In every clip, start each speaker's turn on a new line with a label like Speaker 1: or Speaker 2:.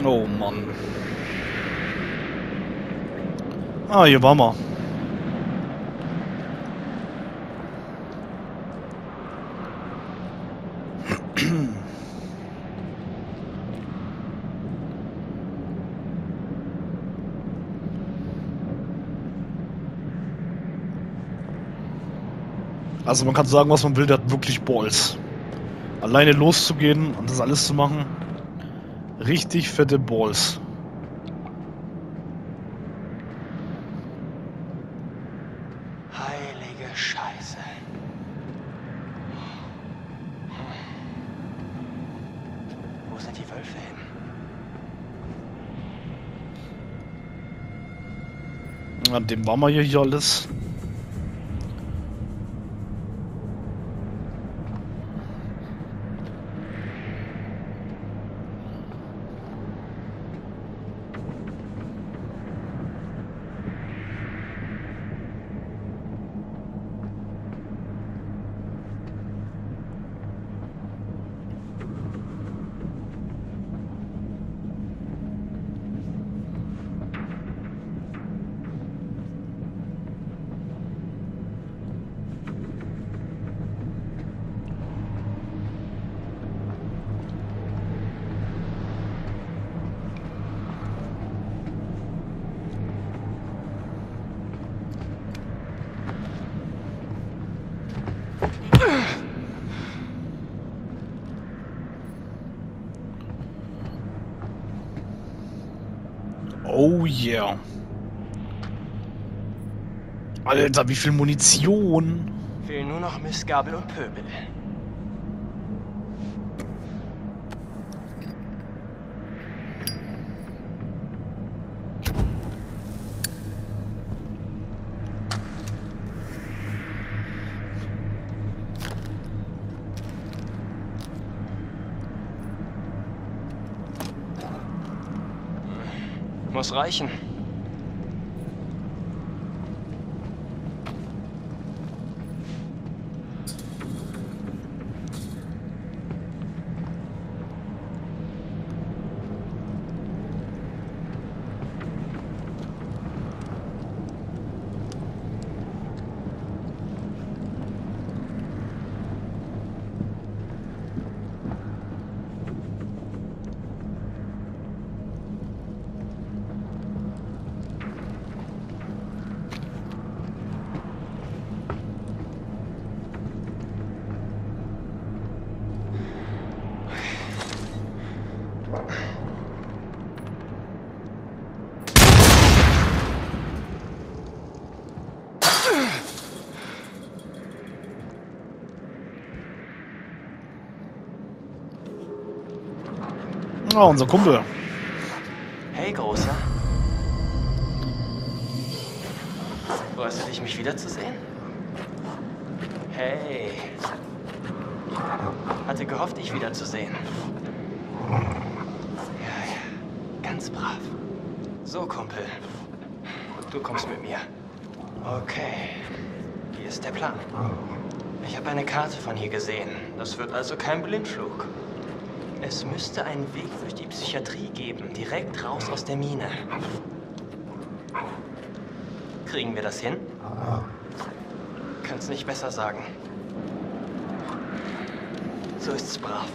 Speaker 1: Oh Mann. Ah, hier waren wir. Also man kann sagen, was man will, der hat wirklich Balls. Alleine loszugehen und das alles zu machen. Richtig fette Balls.
Speaker 2: Heilige Scheiße. Wo sind die Wölfe hin?
Speaker 1: An dem waren wir hier alles. Oh yeah. Alter, wie viel Munition.
Speaker 2: Fehlen nur noch Mistgabel und Pöbel. Muss reichen.
Speaker 1: Ah, unser Kumpel.
Speaker 2: Hey, Großer. Freust du dich, mich wiederzusehen? Hey. Hatte gehofft, dich wiederzusehen. Ja, ja. Ganz brav. So, Kumpel. Du kommst mit mir. Okay. Hier ist der Plan. Ich habe eine Karte von hier gesehen. Das wird also kein Blindflug. Es müsste einen Weg durch die Psychiatrie geben, direkt raus aus der Mine. Kriegen wir das hin? Kann's nicht besser sagen. So ist's brav.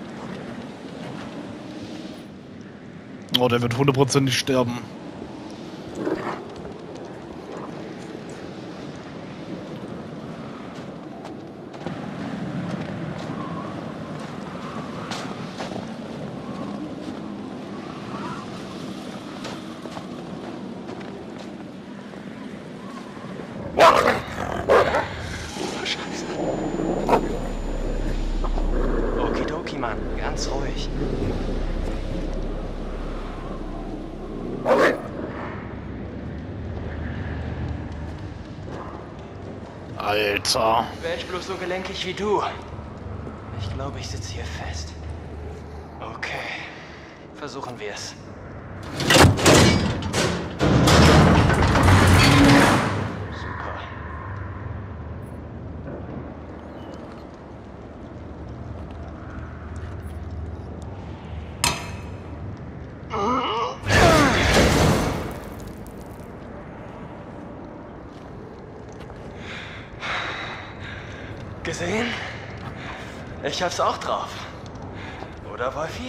Speaker 1: Oh, der wird hundertprozentig sterben.
Speaker 2: Okidoki, Mann. Ganz ruhig.
Speaker 1: Alter.
Speaker 2: Wär ich bloß so gelenkig wie du. Ich glaube, ich sitze hier fest. Okay. Versuchen wir es. Super. gesehen? Ich hab's auch drauf. Oder, Wolfi?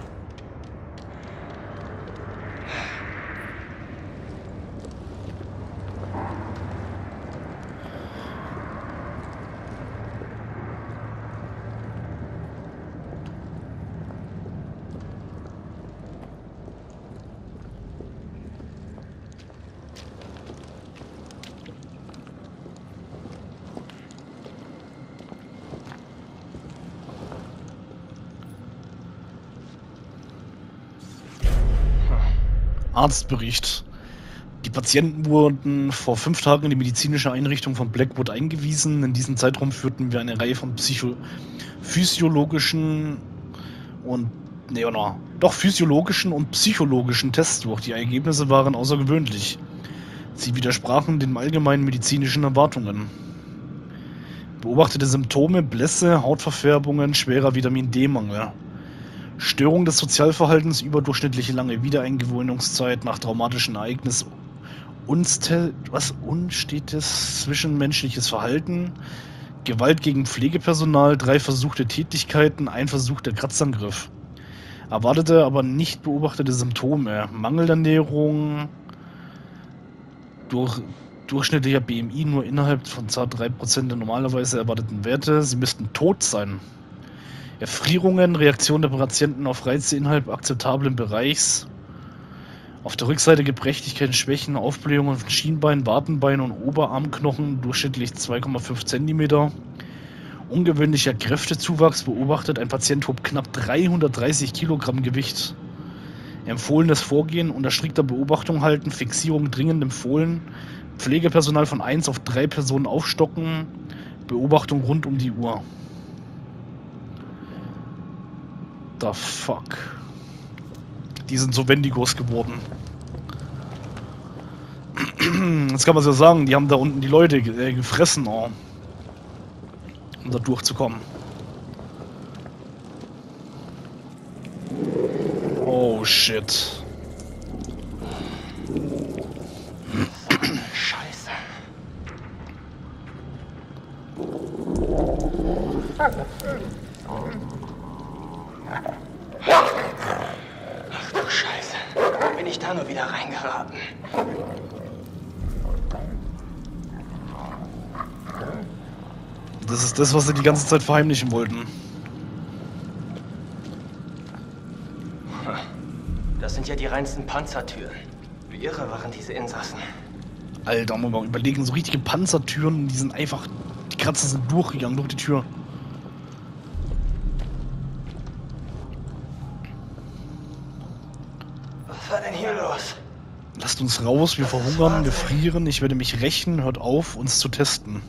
Speaker 1: Arztbericht. Die Patienten wurden vor 5 Tagen in die medizinische Einrichtung von Blackwood eingewiesen. In diesem Zeitraum führten wir eine Reihe von physiologischen und physiologischen und psychologischen Tests durch. Die Ergebnisse waren außergewöhnlich. Sie widersprachen den allgemeinen medizinischen Erwartungen. Beobachtete Symptome: Blässe, Hautverfärbungen, schwerer Vitamin-D-Mangel. Störung des Sozialverhaltens, überdurchschnittliche lange Wiedereingewöhnungszeit nach traumatischen Ereignis, unstetes zwischenmenschliches Verhalten, Gewalt gegen Pflegepersonal, 3 versuchte Tätlichkeiten, 1 versuchter Kratzangriff. Erwartete, aber nicht beobachtete Symptome: Mangelernährung, durchschnittlicher BMI nur innerhalb von zart 3% der normalerweise erwarteten Werte. Sie müssten tot sein. Erfrierungen, Reaktion der Patienten auf Reize innerhalb akzeptablen Bereichs. Auf der Rückseite Gebrechlichkeiten, Schwächen, Aufblähungen von Schienbein, Wadenbein und Oberarmknochen, durchschnittlich 2,5 cm. Ungewöhnlicher Kräftezuwachs beobachtet. Ein Patient hob knapp 330 Kilogramm Gewicht. Empfohlenes Vorgehen: unter strikter Beobachtung halten, Fixierung dringend empfohlen. Pflegepersonal von 1 auf 3 Personen aufstocken. Beobachtung rund um die Uhr. The fuck. Die sind so Wendigos geworden. Jetzt kann man ja sagen, die haben da unten die Leute gefressen, um da durchzukommen. Oh shit.
Speaker 2: Scheiße. Ach du Scheiße. Bin ich da nur wieder reingeraten?
Speaker 1: Das ist das, was sie die ganze Zeit verheimlichen wollten.
Speaker 2: Das sind ja die reinsten Panzertüren. Wie irre waren diese Insassen.
Speaker 1: Alter, muss man mal überlegen, so richtige Panzertüren, die sind einfach, die Kratzer sind durchgegangen durch die Tür.
Speaker 2: Was war denn hier los?
Speaker 1: Lasst uns raus, wir verhungern, wir frieren, ich werde mich rächen, hört auf, uns zu testen.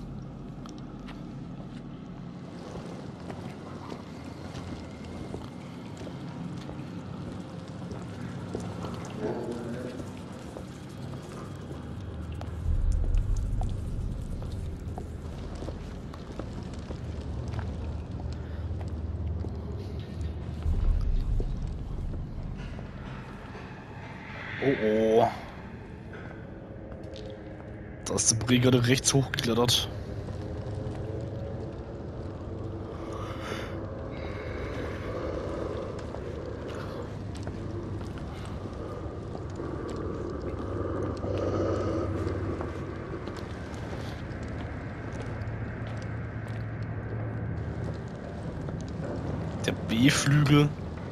Speaker 1: Oh oh. Da ist die Brigade rechts hochgeklettert. Der B-Flügel.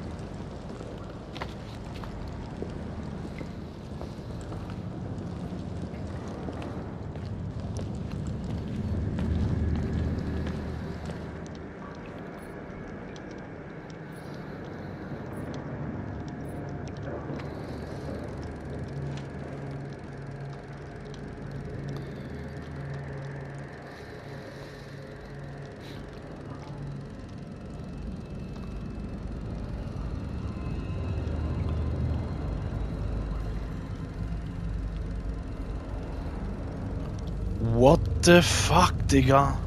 Speaker 1: What the fuck, Digga?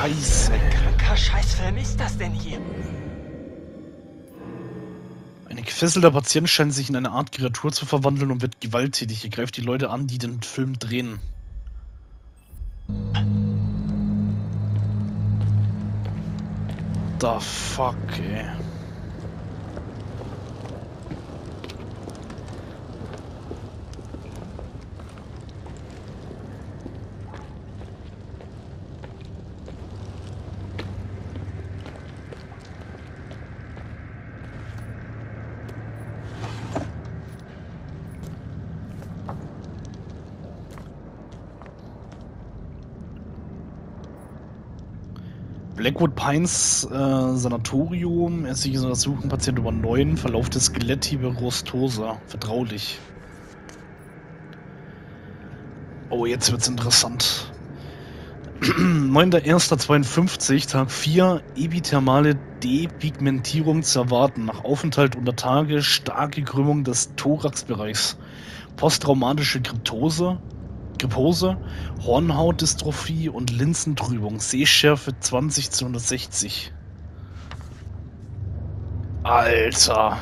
Speaker 1: Scheiße.
Speaker 2: Ein kranker Scheißfilm ist das denn hier?
Speaker 1: Ein gefesselter Patient scheint sich in eine Art Kreatur zu verwandeln und wird gewalttätig. Er greift die Leute an, die den Film drehen. The fuck, ey. Blackwood Pines Sanatorium, ärztliche Untersuchung, Patient Nummer 9, Verlauf des Skeletthiebe Rostosa. Vertraulich. Oh, jetzt wird's interessant. 9.1.52, Tag 4, epithermale Depigmentierung zu erwarten. Nach Aufenthalt unter Tage starke Krümmung des Thoraxbereichs. Posttraumatische Kryptose, Hornhautdystrophie und Linsentrübung. Sehschärfe 20/160. Alter.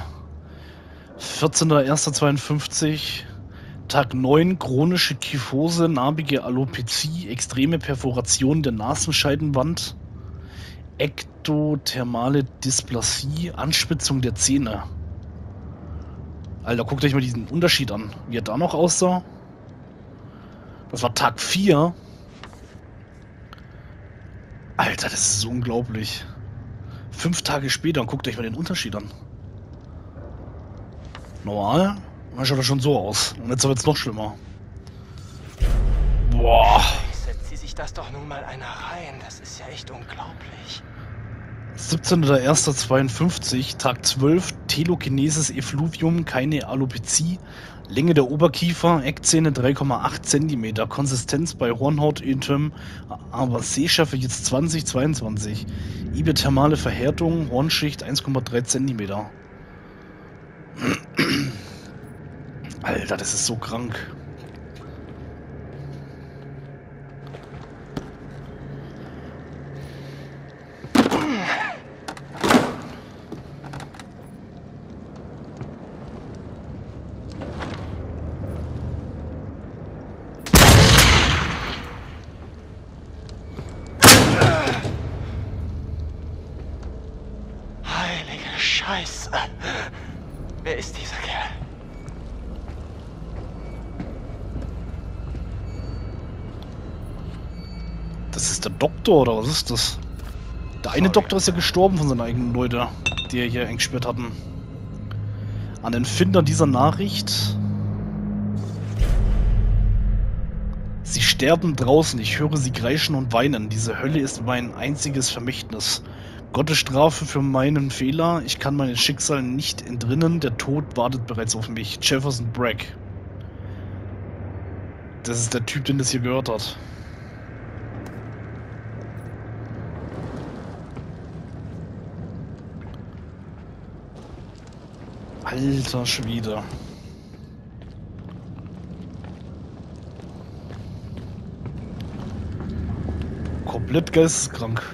Speaker 1: 14.01.52. Tag 9. Chronische Kyphose, narbige Alopezie, extreme Perforation der Nasenscheidenwand, ektothermale Dysplasie, Anspitzung der Zähne. Alter, guckt euch mal diesen Unterschied an, wie er da noch aussah. Das war Tag 4. Alter, das ist unglaublich. 5 Tage später, und guckt euch mal den Unterschied an. Normal, dann schaut das schon so aus. Und jetzt wird es noch schlimmer. Boah.
Speaker 2: Zieh sich das doch nun mal einer rein. Das ist ja echt unglaublich.
Speaker 1: 17.01.52, Tag 12, Telekinesis Effluvium, keine Alopezie, Länge der Oberkiefer, Eckzähne 3,8 cm, Konsistenz bei Hornhautintim, aber Sehschärfe jetzt 20/22, ibithermale Verhärtung, Hornschicht 1,3 cm. Alter, das ist so krank.
Speaker 2: Scheiße. Wer ist dieser Kerl?
Speaker 1: Das ist der Doktor, oder was ist das? Der eine Doktor ist ja gestorben von seinen eigenen Leuten, die er hier eingesperrt hatten. An den Finder dieser Nachricht. Sie sterben draußen, ich höre sie kreischen und weinen. Diese Hölle ist mein einziges Vermächtnis. Gottes Strafe für meinen Fehler. Ich kann meinem Schicksal nicht entrinnen. Der Tod wartet bereits auf mich. Jefferson Bragg. Das ist der Typ, den das hier gehört hat. Alter Schwede. Komplett geisteskrank.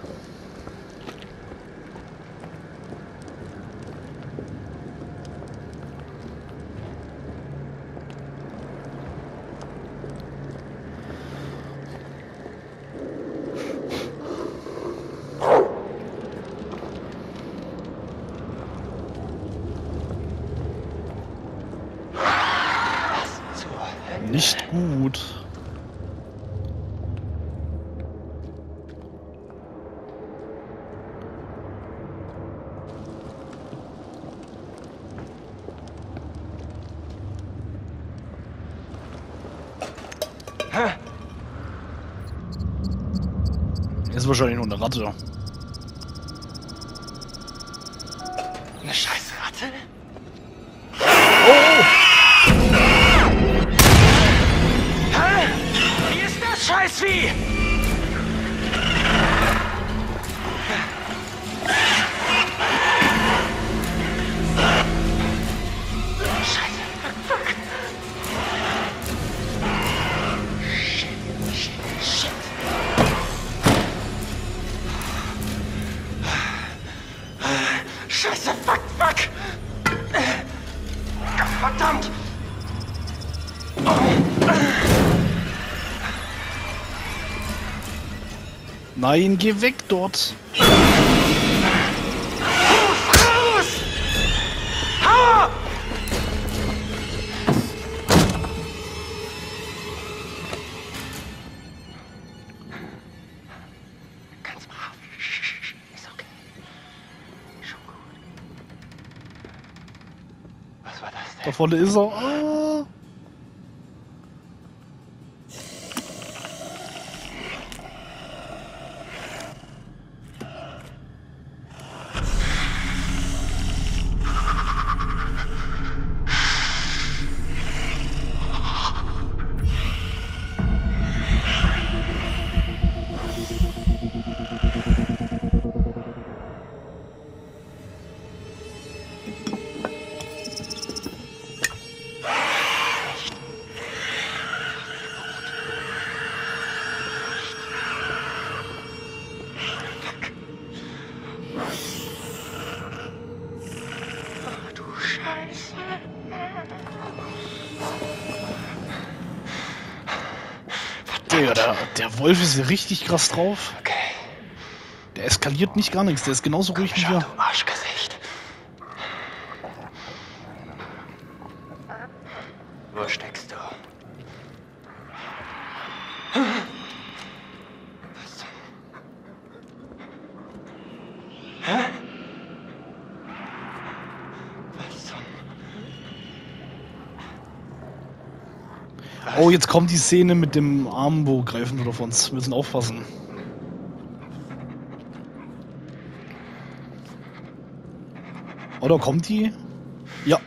Speaker 1: Nicht gut. Ist wahrscheinlich nur eine Ratte.
Speaker 2: Eine scheiß Ratte?
Speaker 1: Oh!
Speaker 2: Hä? Wie ist das Scheißvieh? Scheiße. Fuck. Shit.
Speaker 1: Nein, geh weg dort.
Speaker 2: Raus! Ha! Ganz brav. Ist okay. Schon gut. Was war das denn?
Speaker 1: Da vorne ist er. Ah. Digga, der Wolf ist hier richtig krass drauf.
Speaker 2: Okay.
Speaker 1: Der eskaliert nicht gar nichts, der ist genauso ruhig wie
Speaker 2: Schau,
Speaker 1: wir.
Speaker 2: du Arschgesicht. Wo steckst du? Was zum... Hä? Was zum...
Speaker 1: Oh, jetzt kommt die Szene mit dem Arm, wo greifen wir auf uns. Wir müssen aufpassen. Oder kommt die? Ja.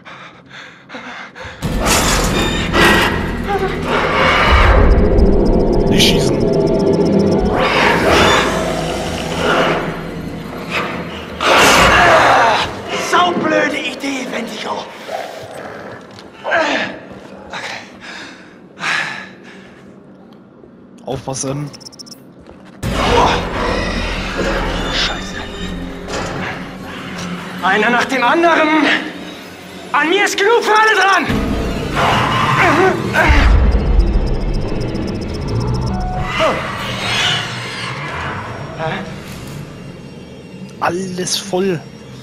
Speaker 1: Nicht schießen.
Speaker 2: Saublöde Idee, Wendigo.
Speaker 1: Aufpassen.
Speaker 2: Scheiße. Einer nach dem anderen. An mir ist genug für alle dran.
Speaker 1: Alles voll.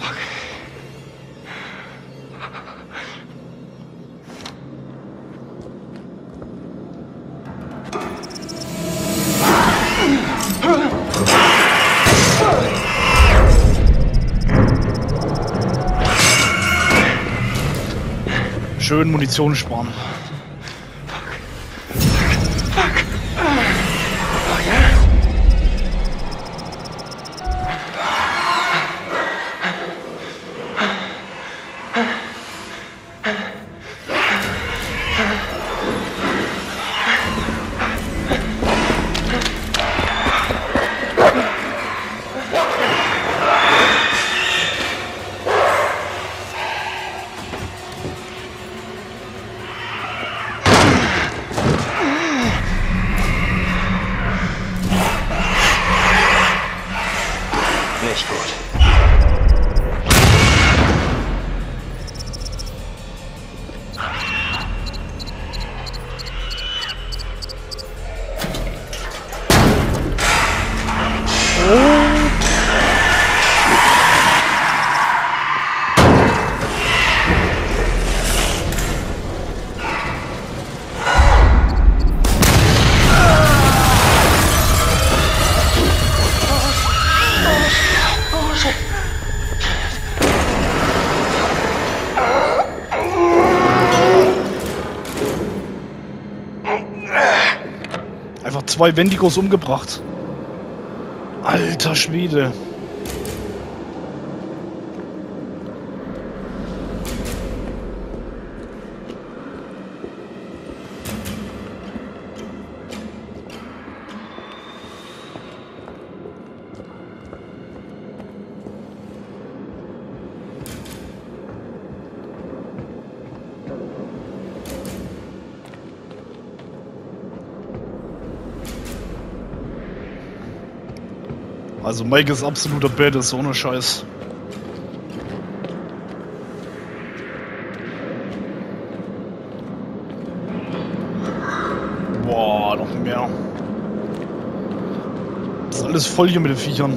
Speaker 1: Schön Munition sparen.
Speaker 2: Fuck. Oh ja? Nicht gut.
Speaker 1: Einfach 2 Wendigos umgebracht. Alter Schwede. Also Mike ist absoluter Badass, ohne Scheiß. Boah, noch mehr. ist alles voll hier mit den Viechern.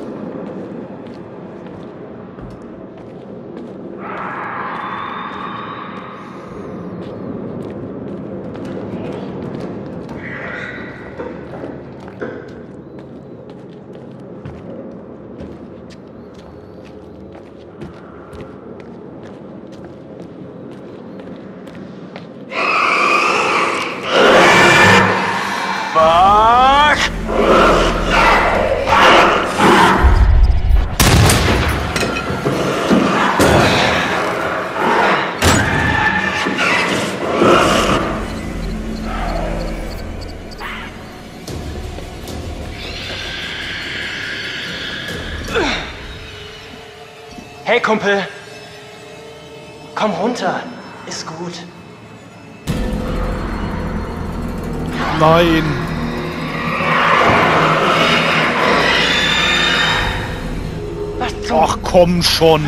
Speaker 2: Hey, Kumpel. Komm runter. Ist gut.
Speaker 1: Nein.
Speaker 2: Was zum...
Speaker 1: Ach komm schon.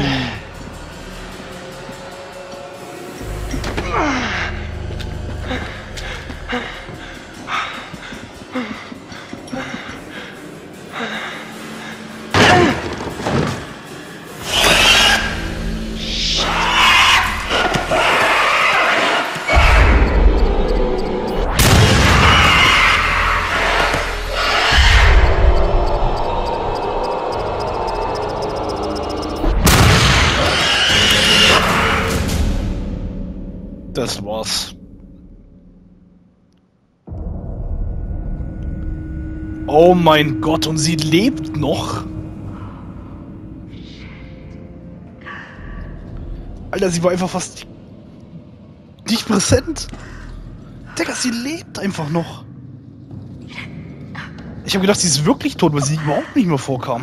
Speaker 1: Das war's. Oh mein Gott, und sie lebt noch? Alter, sie war einfach fast nicht präsent. Digga, sie lebt einfach noch. Ich habe gedacht, sie ist wirklich tot, weil sie überhaupt nicht mehr vorkam.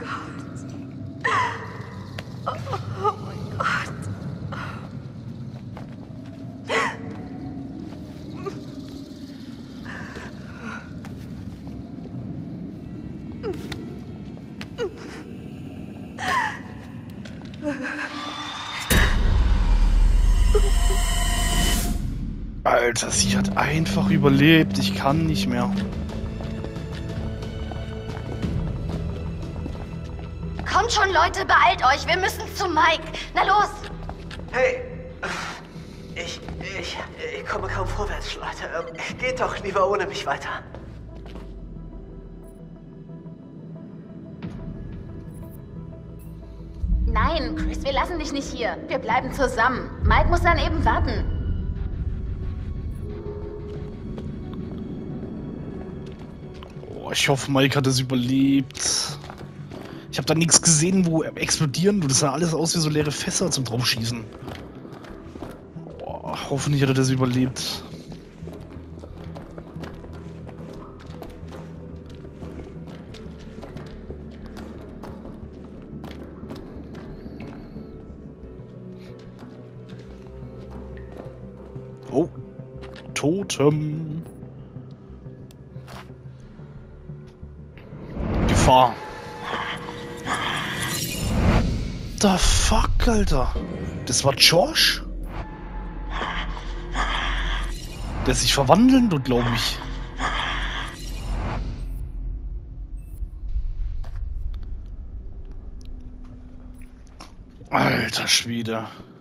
Speaker 1: Alter, sie hat einfach überlebt. Ich kann nicht mehr.
Speaker 3: Kommt schon, Leute, beeilt euch. Wir müssen zu Mike. Na los.
Speaker 4: Hey, ich komme kaum vorwärts, Leute. Geht doch lieber ohne mich weiter.
Speaker 3: Nein, Chris, wir lassen dich nicht hier. Wir bleiben zusammen. Mike muss dann eben warten.
Speaker 1: Oh, ich hoffe, Mike hat es überlebt. Ich habe da nichts gesehen, wo explodieren. Das sah alles aus wie so leere Fässer zum Draufschießen. Oh, hoffentlich hat er das überlebt. Oh, Totem. Gefahr. The fuck, Alter? Das war Josh? Der sich verwandeln tut, glaube ich. Alter Schwede.